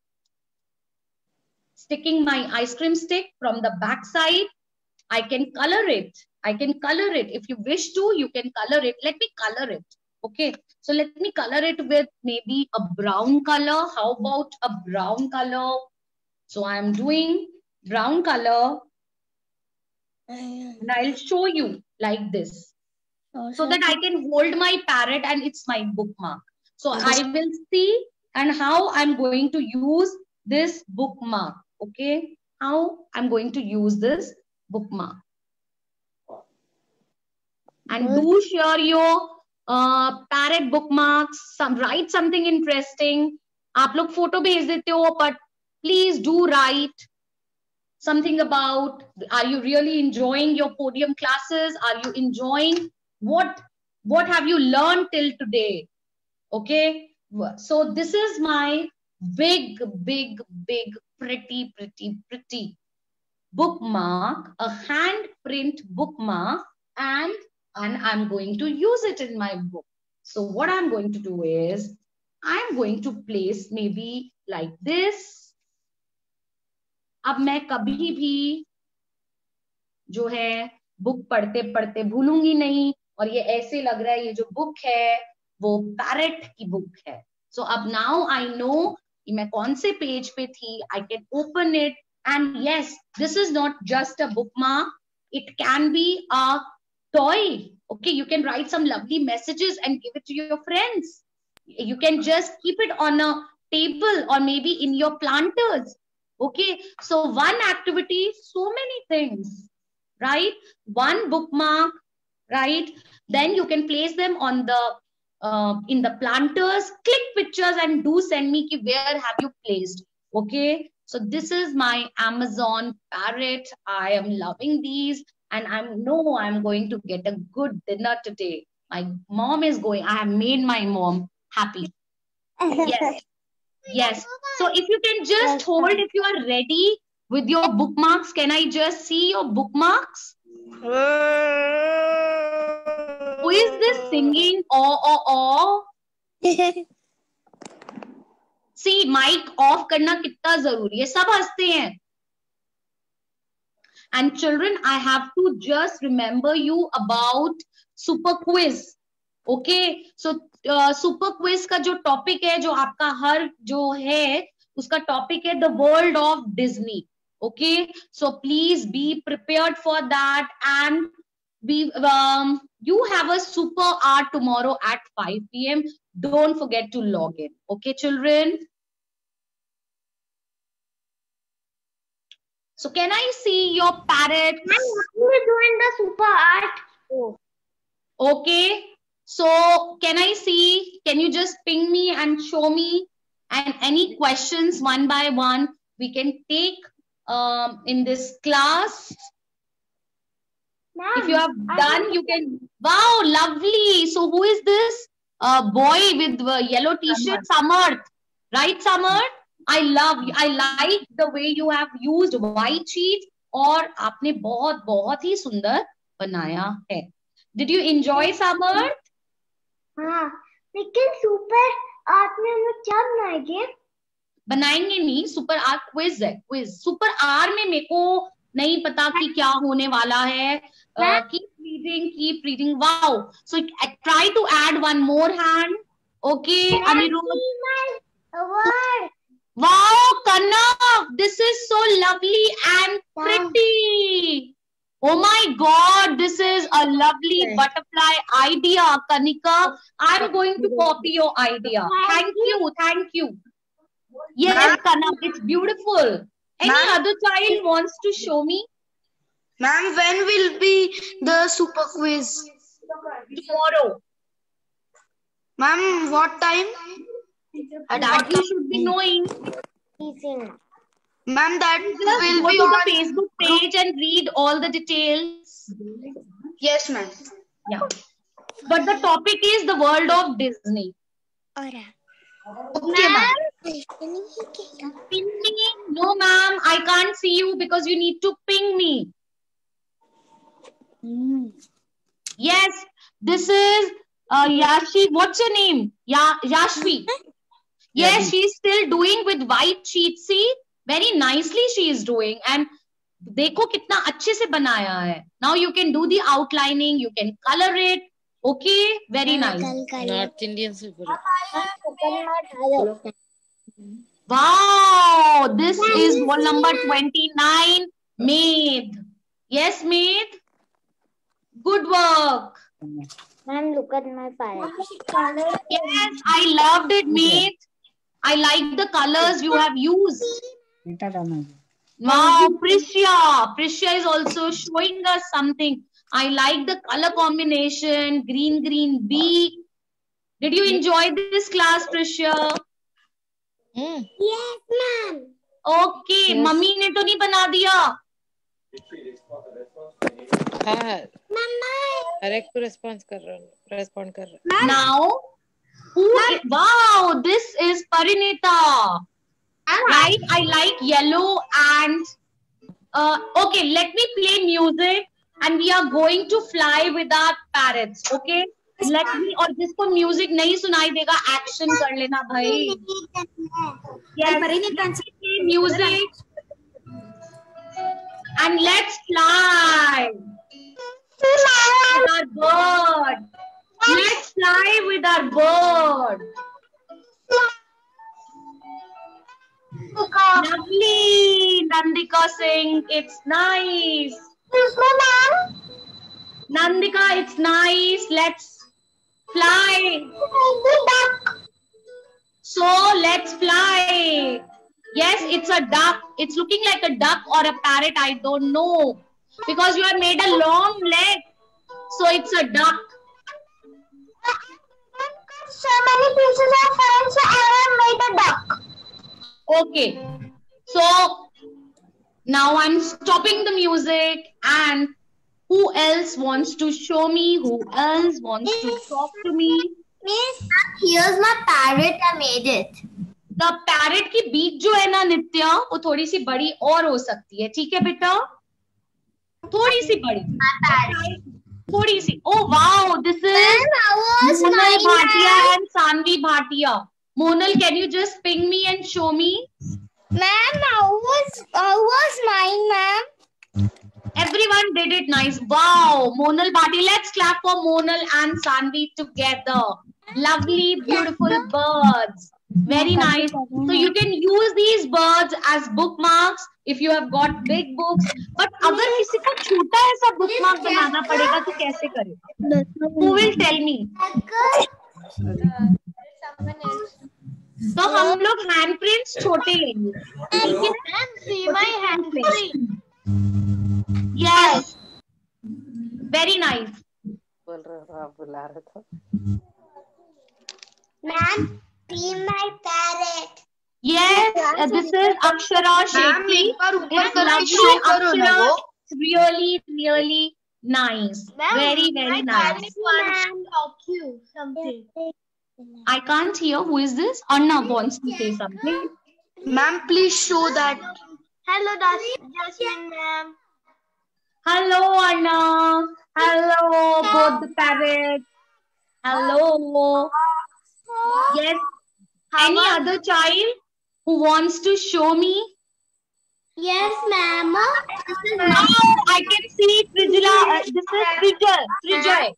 sticking my ice cream stick from the back side. I can color it. If you wish to, you can color it. Let me color it. Okay. So let me color it with maybe a brown color. How about a brown color? So I am doing brown color, and I'll show you like this, so that I can hold my parrot and it's my bookmark. So I will see and how I'm going to use this bookmark. Okay, how I'm going to use this bookmark. And do share your parrot bookmarks. Write something interesting. आप लोग photo भेज देते हो, but please do write something about, are you really enjoying your podium classes? Are you enjoying what have you learned till today? Okay, so this is my big, pretty bookmark, a handprint bookmark, and I'm going to use it in my book. So what I'm going to do is, I'm going to place maybe like this. अब मैं कभी भी जो है book पढ़ते पढ़ते भूलूंगी नहीं, और ये ऐसे लग रहा है ये जो बुक है वो पैरेट की बुक है. So अब now I know कि मैं कौन से पेज पे थी. I can open it, and yes, this is not just a bookmark. It can be a toy. Okay, you can write some lovely messages and give it to your friends. You can just keep it on a table or maybe in your planters. Okay, so one activity, so many things, right? One bookmark, right? Then you can place them on the in the planters. Click pictures and do send me ki where have you placed. Okay, so this is my Amazon parrot. I am loving these, and I'm going to get a good dinner today. My mom is going. I have made my mom happy. Yes. Yes. So if you can just hold, if you are ready with your bookmarks, can I just see your bookmarks? Who is this singing? Oh. See, mic off करना कितना जरूरी है. सब हंसते हैं. And children, I have to just remember you about super quiz. Okay, so super quiz का जो topic है, जो आपका हर जो है उसका टॉपिक है the world of Disney. Okay, so please be prepared for that, and you have a super art tomorrow at 5 p.m. Don't forget to log in. Okay, children. So can I see your parrot? We're doing the super art. Oh. Okay. So can I see? Can you just ping me and show me? And any questions one by one we can take in this class. If you have done, you can. Wow, lovely. So who is this boy with yellow t-shirt? Samarth, right, Samarth? I like the way you have used white sheets, और आपने बहुत ही सुंदर बनाया है. Did you enjoy, Samarth? हाँ, लेकिन super art में हम लोग क्या बनाएंगे? बनाएंगे नहीं, सुपर आर्ट क्विज है. क्विज सुपर आर में मेरे को नहीं पता कि क्या होने वाला है. Keep reading. Wow. So I try to add one more hand. Okay, Anirudh. Wow, Kanak, this is so lovely and pretty. Oh my God, this is a lovely butterfly idea, Kanika. I'm going to copy your idea. Thank you. Yes, Kanak, it's beautiful. Any other child wants to show me? Ma'am, when will be the super quiz? Tomorrow. Ma'am, what time? That you should be knowing. Ma'am, that will go be to on the Facebook page and read all the details. Yes, ma'am. Yeah. But the topic is the world of Disney. Okay, ma'am. Ping me? No, ma'am. I can't see you because you need to ping me. Yes, this is Yashi. What's your name? Yashvi. Yes, she's still doing with white sheets. See, very nicely she is doing. And देखो कितना अच्छे से बनाया है. Now you can do the outlining. You can color it. Okay, very nice. North Indian super. Wow, this is wall number 29. Maid. Yes, Maid. Good work. Ma'am, look at my parrot. Yes, I loved it, Maid. I like the colors you have used. Wow, Prishya. Prishya is also showing us something. I like the color combination, green beak. Did you enjoy this class, Prishya? Yes, ma'am. Okay, mummy ने तो नहीं बना दिया? हाँ, correct respond कर रहा। Now, wow, this is Parinita. Right? I like yellow and okay, let me play music and we are going to fly with our parrots. Okay? Let me, और जिसको म्यूजिक नहीं सुनाई देगा एक्शन कर लेना भाई. Yes, play music and let's fly with our bird. Let's fly with our bird. Lovely, Nandika Singh. It's nice. Nandika, it's nice. Let's fly. So let's fly. Yes, it's a duck. It's looking like a duck or a parrot. I don't know. Because you have made a long leg. So it's a duck. So many pieces of fence, I have made a duck. Okay. So now I'm stopping the music and who else wants to show me? Who else wants to talk to me? Miss, here's my parrot. I made it. The parrot की beak जो है ना नित्या, वो थोड़ी सी बड़ी और हो सकती है, ठीक है बेटा? थोड़ी सी बड़ी. थोड़ी सी. Oh wow, this is Monal Bhatia and Sanvi Bhatia. Monal, can you just ping me and show me? Ma'am, how was mine, ma'am? Everyone did it nice. Wow, Monal Bhatia. Let's clap for Monal and Sanvi together. Lovely, beautiful birds. Very nice. So you can use these birds as bookmarks if you have got big books. But अगर किसी को छोटा ऐसा bookmark बनाना पड़ेगा तो कैसे करेगा? Who will tell me? तो हम लोग handprints छोटे लेंगे. See my handprint. Yes. Very nice. बुला रहा था। Ma'am, see my parrot. Yes, this is Akshara Shetty. It's lovely, Akshara. It's really, really nice. Very, very nice. Ma'am, talk you something. I can't hear. Who is this? Anna wants to say something. Ma'am, please show that. Hello, Jasmine, ma'am. Hello, Anna. Hello, both the parrots. Hello. Yes. Any other child who wants to show me? Yes, ma'am. Now I can see Trijala. This is Trijal. Trijay.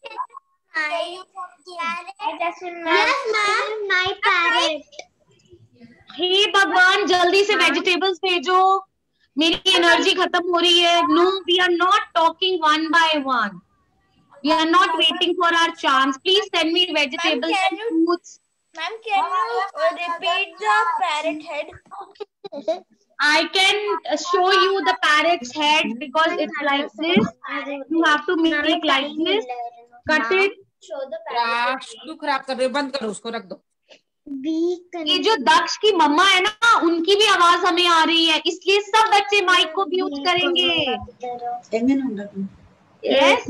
Yes, ma'am. My parrot. हे भगवान जल्दी से vegetables भेजो मेरी energy खत्म हो रही है no we are not talking one by one we are not waiting for our chance please send me vegetables and fruits Ma'am, can you repeat the parrot head? I can show you the parrot's head because it's like this. You have to make it like this. Cut it. Show the parrot. तू खराब कर रहे हो, बंद करो उसको, रख दो। ये जो दक्ष की मम्मा है ना उनकी भी आवाज हमें आ रही है इसलिए सब बच्चे माइक को म्यूट करेंगे Yes.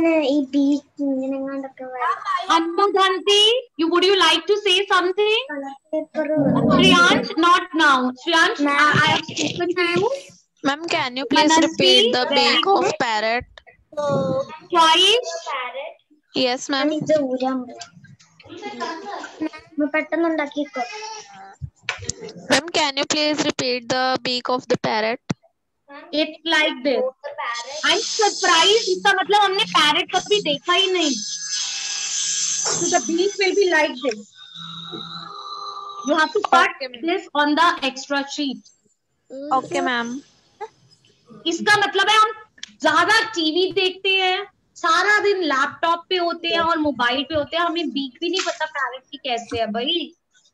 Anudhanti, would you like to say something? Shriyansh, not now. Shriyansh, I have spoken to you. Ma'am, can you please repeat the beak of parrot? Choice. Yes, ma'am. Ma'am, can you please repeat the beak of the parrot? It's like this. I'm surprised. इसका मतलब हमने parrot कभी देखा ही नहीं. So the beak will be like this. You have to cut this on the extra sheet. Okay, ma'am. इसका मतलब है हम ज्यादा टीवी देखते हैं, सारा दिन लैपटॉप पे होते हैं और मोबाइल पे होते हैं, हमें बीक भी नहीं पता पैरेट की कैसे है भाई.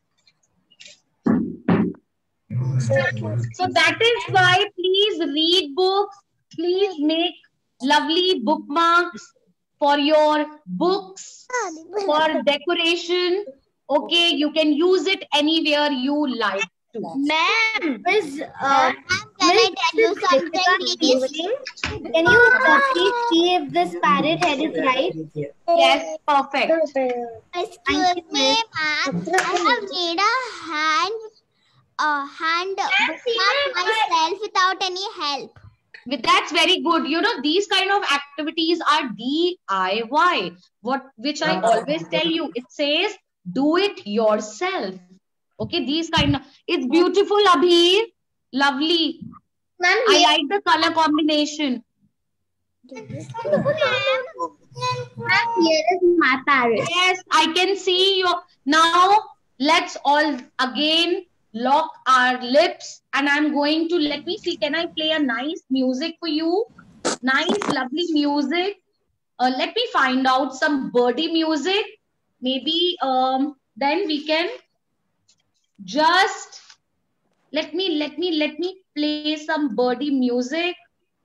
So that is why please read books, please make lovely bookmarks for your books, for decoration. Okay, you can use it anywhere you like to. Ma'am, can I tell you something, please? Can you please see if this parrot head is right? Yes, perfect. Excuse me, ma'am. I have made a hand bookmark myself without any help. That's very good. You know, these kind of activities are DIY. Which I always tell you, it says do it yourself. Okay, these kind of, it's beautiful, Abhi. Lovely. I like the color combination. Ma'am, here is my parrot. Yes, I can see you. Now, let's all again lock our lips, and I'm going to, let me see, can I play a nice music for you? Nice, lovely music. Let me find out some birdie music. Maybe then we can just, let me play some birdie music.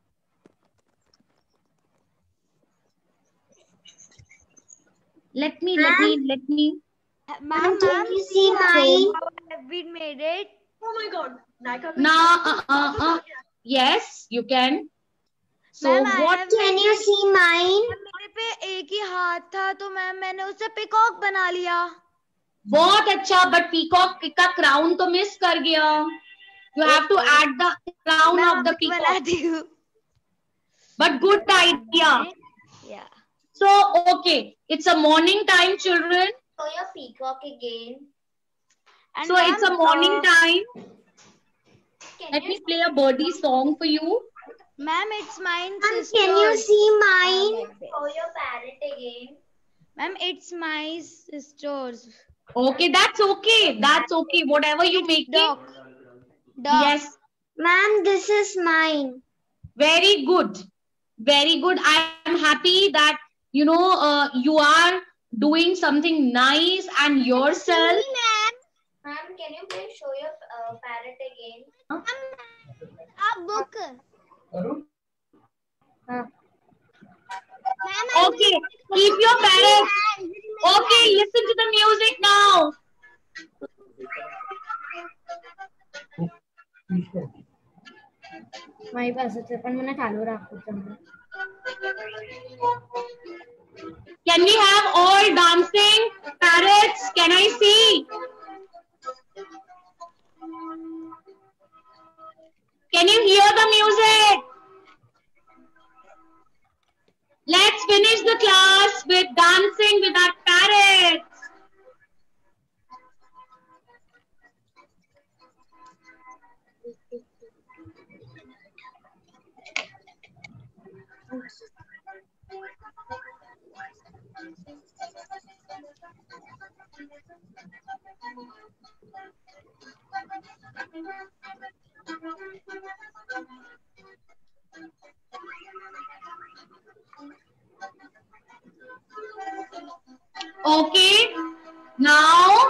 Let me. Ma'am, can you see mine? We made it. Oh my God. Now, yes, you can. So Ma'am, what? Can you see mine? मेरे पे एक ही हाथ था तो ma'am मैंने उसे peacock बना लिया. बहुत अच्छा, but peacock का crown तो miss कर गया. You have to add the crown of the peacock. बनाती हूँ. But good idea. Yeah. So okay, it's a morning time, children. Show your peacock again. And So it's a morning time. Can Let me play a birdie song for you. Ma'am, it's mine. Ma'am, Sister. can you see mine? Like this. Show your parrot again. Ma'am, it's my sister's Okay, that's okay. That's okay. Whatever you make it. dog. Yes, Ma'am, this is mine. very good. Very good. I am happy that, you know, you are doing something nice and yourself. Ma'am, can you please show your parrot again? A book. Okay, keep your parrot. Okay, listen to the music now. My pastor, पण मला चालू राखू. Can we have all dancing parrots? Can I see? Can you hear the music? Let's finish the class with dancing with our parrots. Okay, now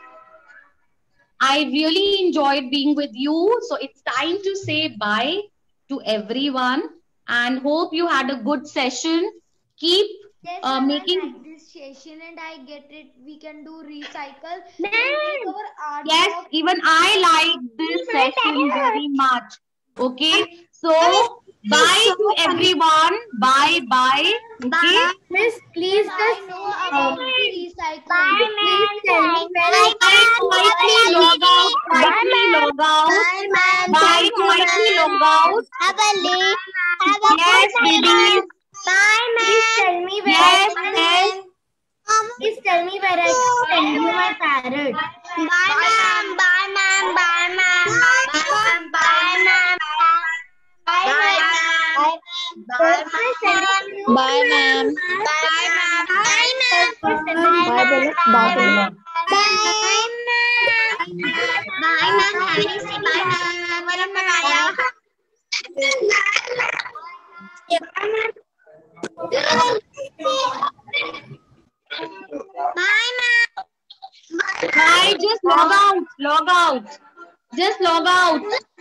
I really enjoyed being with you. So it's time to say bye to everyone and hope you had a good session. Keep Yes, ma'am, I making. like this session and I get it. We can do recycle. Ma'am. Make our art Yes, box. even I like this session very much. Okay, so bye to everyone. Bye bye. Okay. Miss, please I just know about recycling. please tell me where Quietly log out. Quietly log out. Bye. Quietly log out. Yes, babies. Bye, ma'am. Please tell me where Yes, yes. Please tell me where I can send you my parrot. Bye, ma'am. Bye, ma'am. Bye, ma'am. Bye, ma'am. Bye, ma'am. Bye, ma'am. Bye, ma'am. Bye, ma'am. Bye, ma'am. Bye, ma'am. Bye, Bella. Bye, Bella. Bye, ma'am. Bye, ma'am. Have a nice day. Bye, ma'am. Bye, ma'am. Bye, ma'am. Bye. Just log out. Log out. Just log out.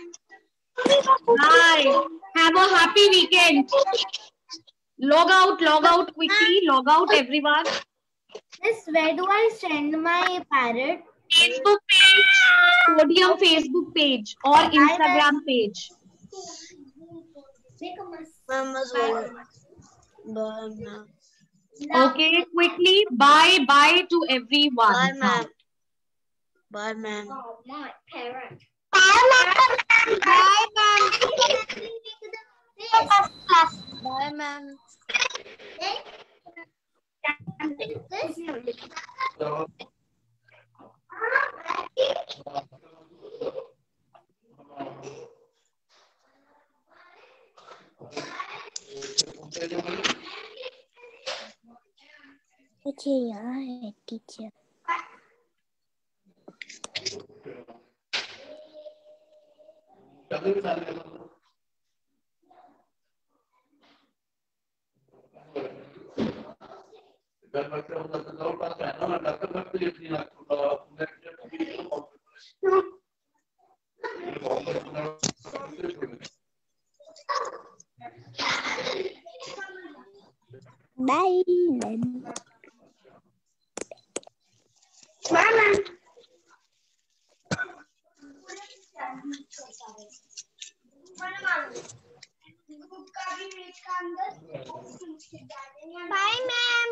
Bye. Have a happy weekend. Log out quickly. Log out, everyone. Miss, where do I send my parrot? Facebook page, Podium Facebook page or Instagram page. Okay, quickly. Bye to everyone. Bye, ma'am. My parrot. Bye, ma'am. Bye, ma'am. Bye, ma'am. मुझे यहाँ है teacher. Bye. Bye, ma'am.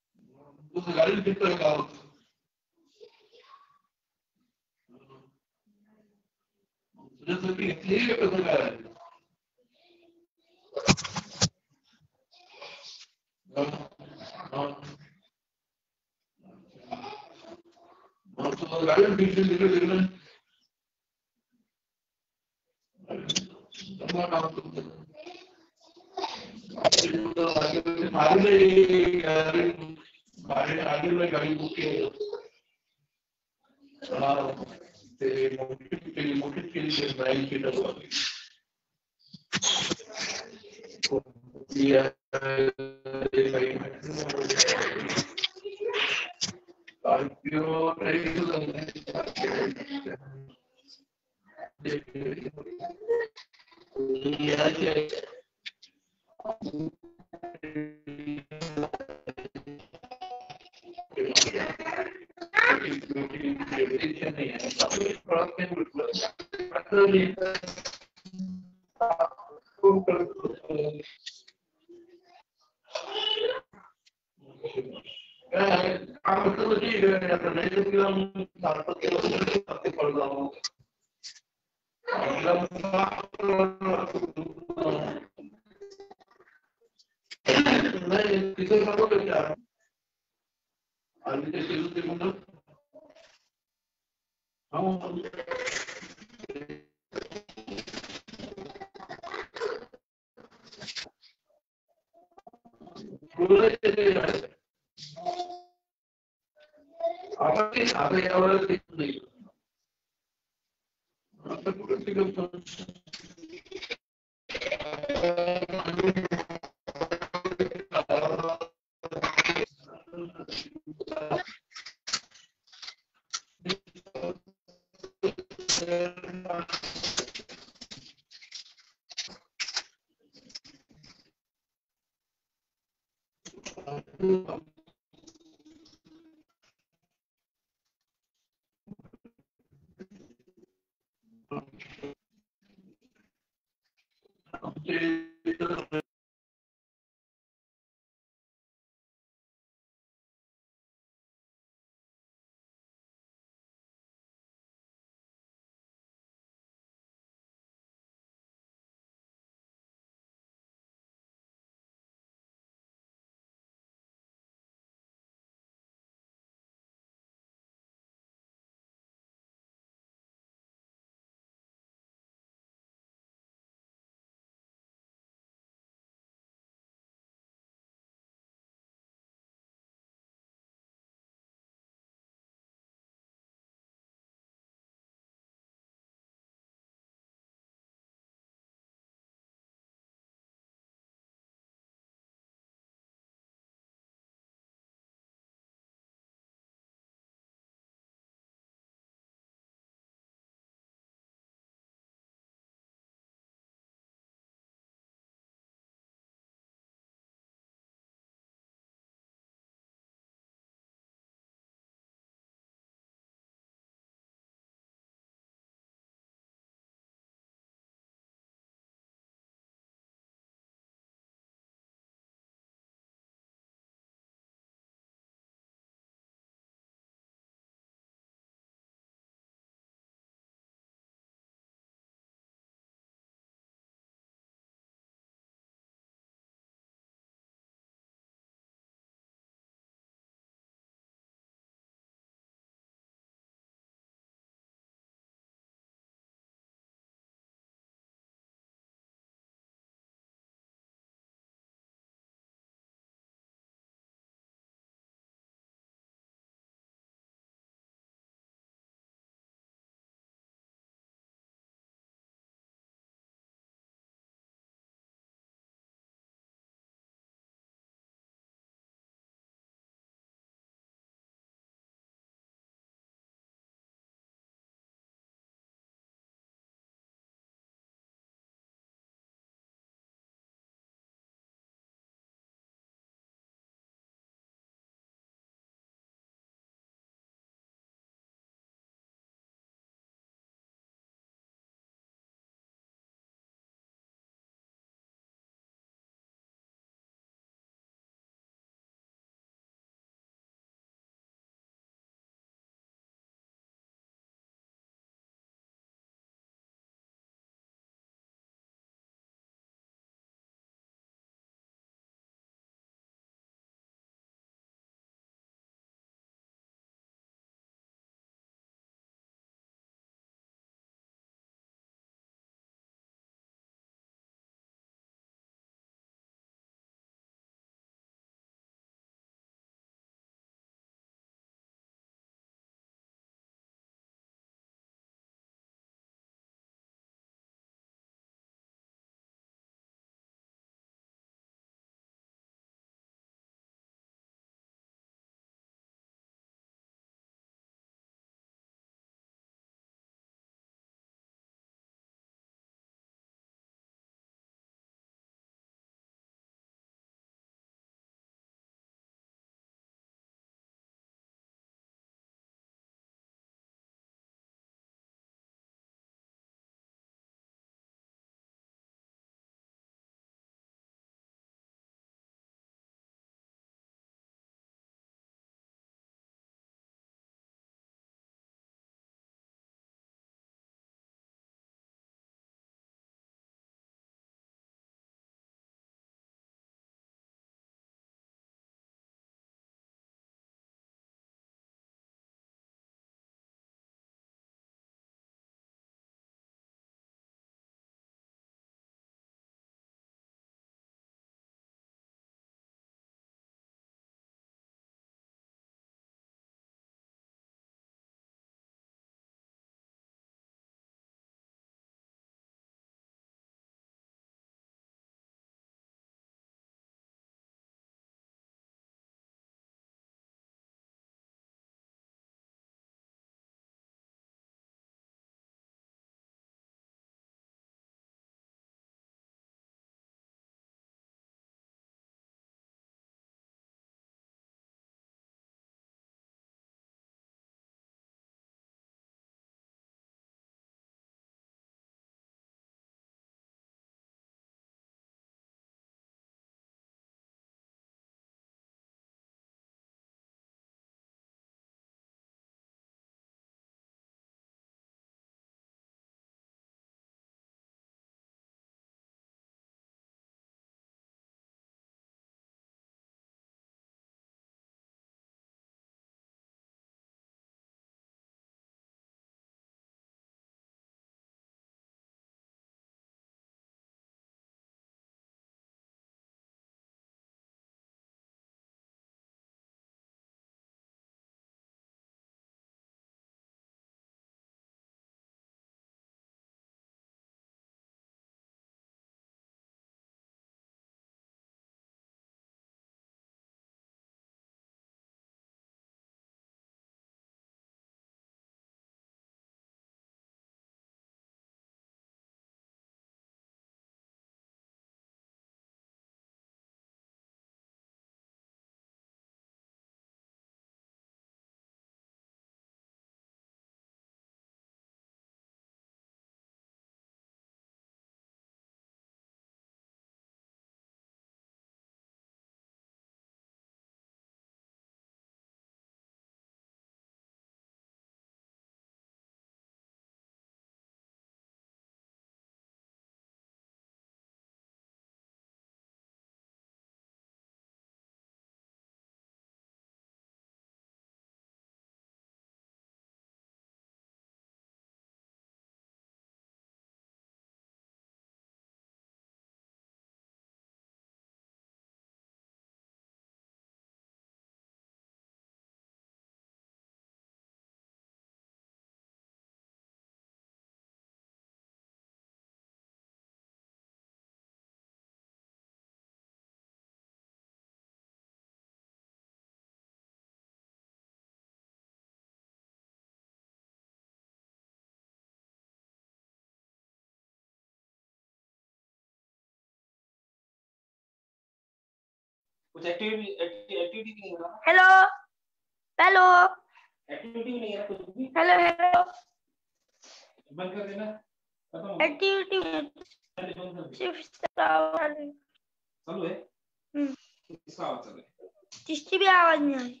कुछ activity नहीं है। Hello hello activity नहीं है कुछ भी। हेलो हेलो बंद कर देना। एक्टिविटी सिर्फ चालू है। इसका आवाज चल रहा है। किसकी भी आवाज नहीं आ रही।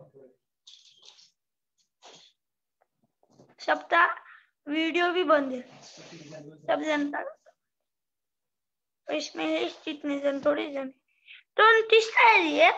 सबका वीडियो भी बंद है। सब जनता इसमें इतने जन थोड़ी जन तो किसका है ये?